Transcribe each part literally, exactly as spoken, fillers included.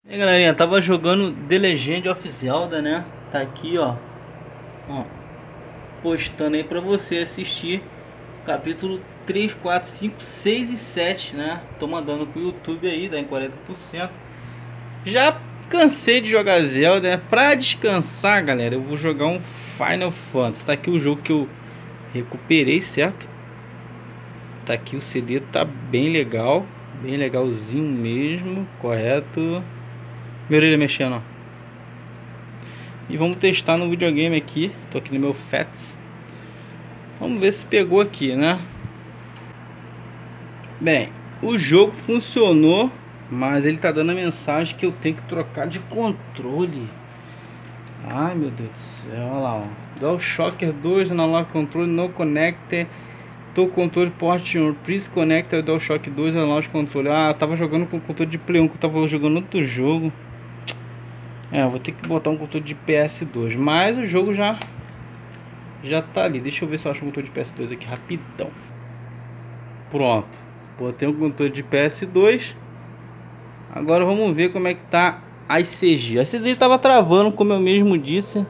E aí, galerinha, tava jogando The Legend of Zelda, né? Tá aqui, ó, ó, postando aí pra você assistir capítulo três, quatro, cinco, seis e sete, né? Tô mandando pro YouTube aí, dá em quarenta por cento. Já cansei de jogar Zelda, né? Pra descansar, galera, eu vou jogar um Final Fantasy. Tá aqui o jogo que eu recuperei, certo? Tá aqui o C D, tá bem legal, bem legalzinho mesmo, correto. Minha orelha mexendo, ó. E vamos testar no videogame aqui. Tô aqui no meu Fats. Vamos ver se pegou aqui, né? Bem, o jogo funcionou, mas ele tá dando a mensagem que eu tenho que trocar de controle. Ai, meu Deus do céu, olha lá, ó. DualShock dois, Analog Control, no connector. Tô controle port on, please connect ao DualShock dois, Analog Control. Ah, eu tava jogando com o controle de Play um, que eu tava jogando outro jogo. É, eu vou ter que botar um controle de P S dois, mas o jogo já já tá ali. Deixa eu ver se eu acho um controle de P S dois aqui rapidão. Pronto, botei um controle de P S dois. Agora vamos ver como é que tá a C G. A C G tava travando, como eu mesmo disse.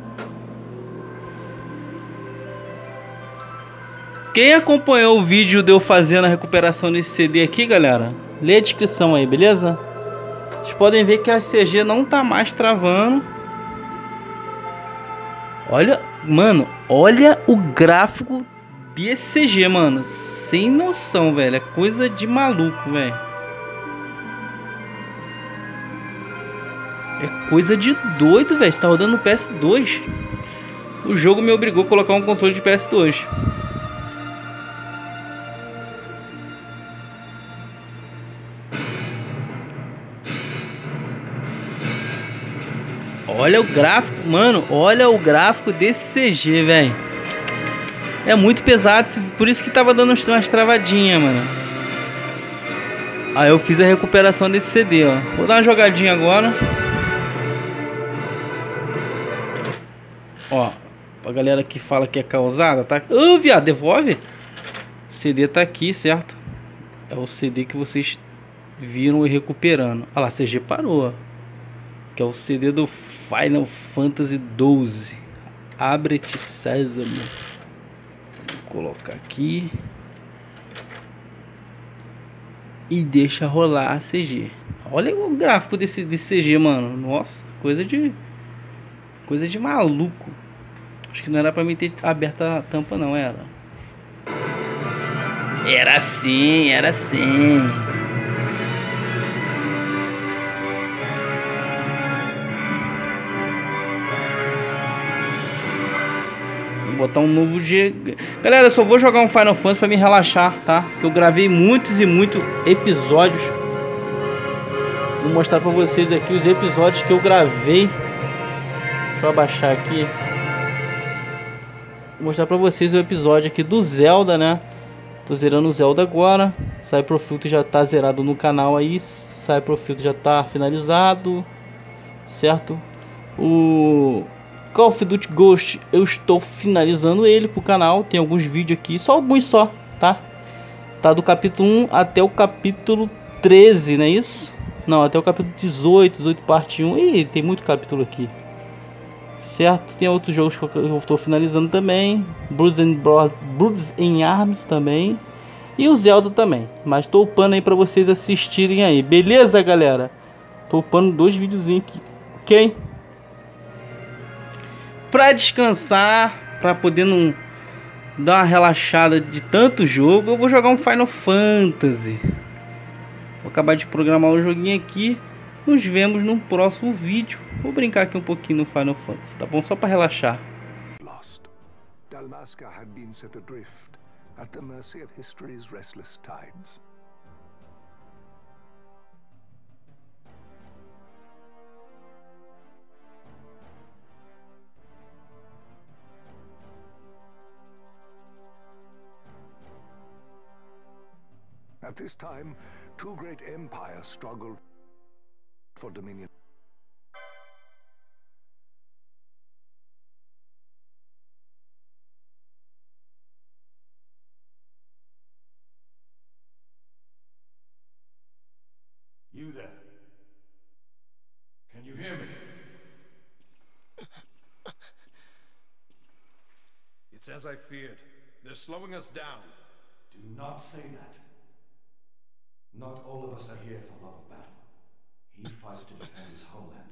Quem acompanhou o vídeo de eu fazendo a recuperação desse C D aqui, galera, lê a descrição aí, beleza? Vocês podem ver que a C G não tá mais travando. Olha, mano, olha o gráfico desse C G, mano. Sem noção, velho. É coisa de maluco, velho. É coisa de doido, velho. Você tá rodando no P S dois. O jogo me obrigou a colocar um controle de P S dois. Olha o gráfico, mano. Olha o gráfico desse C G, velho. É muito pesado, por isso que tava dando umas travadinhas, mano. Aí eu fiz a recuperação desse C D, ó. Vou dar uma jogadinha agora. Ó, pra galera que fala que é causada, tá? Ô, viado, devolve. O C D tá aqui, certo? É o C D que vocês viram e recuperando. Olha lá, C G parou, ó. Que é o C D do Final Fantasy doze. Abre-te, Sésamo. Vou colocar aqui. E deixa rolar a C G. Olha o gráfico desse, desse C G, mano. Nossa, coisa de... Coisa de maluco. Acho que não era pra mim ter aberto a tampa, não, era. Era assim, era assim. Vou botar um novo G. Galera, eu só vou jogar um Final Fantasy pra me relaxar, tá? Porque eu gravei muitos e muitos episódios. Vou mostrar pra vocês aqui os episódios que eu gravei. Deixa eu abaixar aqui. Vou mostrar pra vocês o episódio aqui do Zelda, né? Tô zerando o Zelda agora. Cyber Filter já tá zerado no canal aí. Cyber Filter já tá finalizado, certo? O Call of Duty Ghost eu estou finalizando ele pro canal. Tem alguns vídeos aqui, só alguns só, tá? Tá do capítulo um até o capítulo treze, não é isso? Não, até o capítulo dezoito, dezoito parte um. Ih, tem muito capítulo aqui, certo? Tem outros jogos que eu estou finalizando também. Bloods and, Bloods and Arms também. E o Zelda também. Mas tô upando aí pra vocês assistirem aí. Beleza, galera? Tô upando dois videozinhos aqui. Ok? Pra descansar, pra poder não dar uma relaxada de tanto jogo, eu vou jogar um Final Fantasy. Vou acabar de programar o joguinho aqui. Nos vemos num próximo vídeo. Vou brincar aqui um pouquinho no Final Fantasy, tá bom? Só pra relaxar. Lost. Dalmasca had been set adrift at the mercy of history's restless tides. At this time, two great empires struggled for dominion. You there. as I feared. They're slowing us down. Do not say that. Not all of us are here for love of battle. He fights to defend his homeland.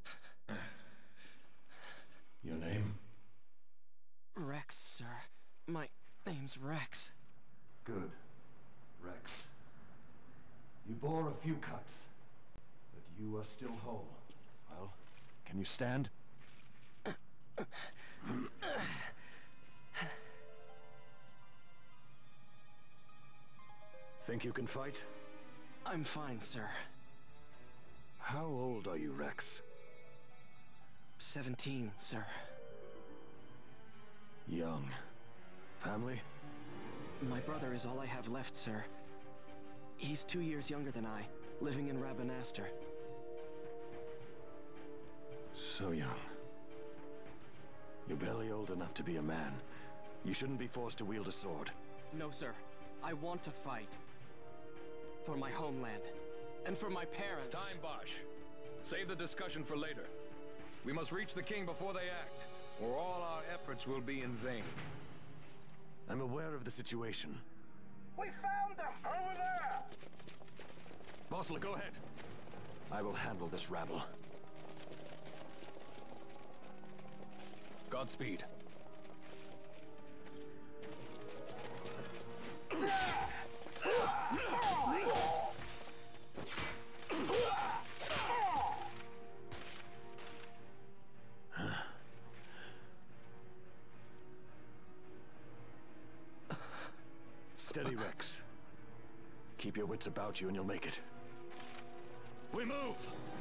Your name? Rex, sir. My name's Rex. Good. Rex. You bore a few cuts, but you are still whole. Well, can you stand? Think you can fight? I'm fine, sir. How old are you, Rex? Seventeen, sir. Young. Family? My brother is all I have left, sir. He's two years younger than I, living in Rabanastre. So young. You're barely old enough to be a man. You shouldn't be forced to wield a sword. No, sir. I want to fight. For my homeland. And for my parents. It's time, Bosch. Save the discussion for later. We must reach the king before they act, or all our efforts will be in vain. I'm aware of the situation. We found them! Over there! Bossler, go ahead. I will handle this rabble. Godspeed. Steady, Rex. Keep your wits about you and you'll make it. We move!